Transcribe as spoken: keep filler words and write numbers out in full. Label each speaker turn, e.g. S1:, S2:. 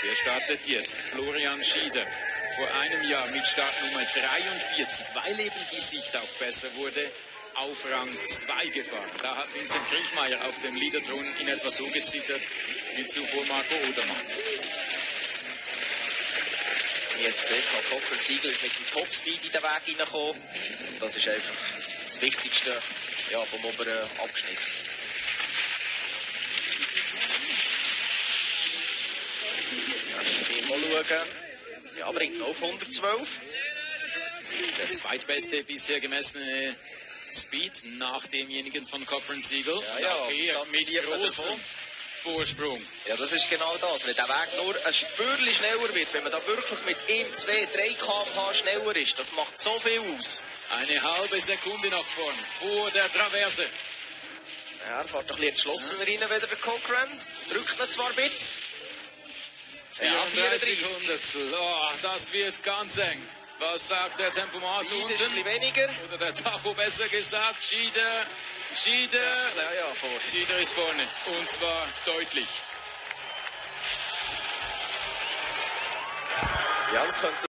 S1: Der startet jetzt. Florian Schieder. Vor einem Jahr mit Startnummer dreiundvierzig, weil eben die Sicht auch besser wurde, auf Rang zwei gefahren. Da hat Vincent Kriechmeier auf dem Leaderthron in etwa so gezittert wie zuvor Marco Odermatt.
S2: Wie jetzt gesehen habe, Cochrane Siegel ist mit dem Topspeed in den Weg hineingekommen. Das ist einfach das Wichtigste, ja, vom oberen Abschnitt. Ja, mal schauen. Ja, bringt noch auf hundertzwölf.
S1: Der zweitbeste bisher gemessene Speed nach demjenigen von Cochrane Siegel.
S2: Ja, ja,
S1: er mit großem Vorsprung.
S2: Ja, das ist genau das. Wenn der Weg nur ein Spürchen schneller wird, wenn man da wirklich mit ihm zwei, drei Kilometer pro Stunde schneller ist, das macht so viel aus.
S1: Eine halbe Sekunde nach vorn, vor der Traverse.
S2: Ja, er fährt ein bisschen entschlossener rein, wieder der Cochrane. Drückt ihn zwar ein bisschen. Ja,
S1: vierunddreißig Hundertstel. Oh, das wird ganz eng. Was sagt der Tempomat
S2: unten?
S1: unten?
S2: Ist ein bisschen weniger.
S1: Oder der Tacho besser gesagt. Schieder, Schieder.
S2: Ja, ja, ja, vor.
S1: Schieder ist vorne. Und zwar deutlich.
S2: Ja, das könnte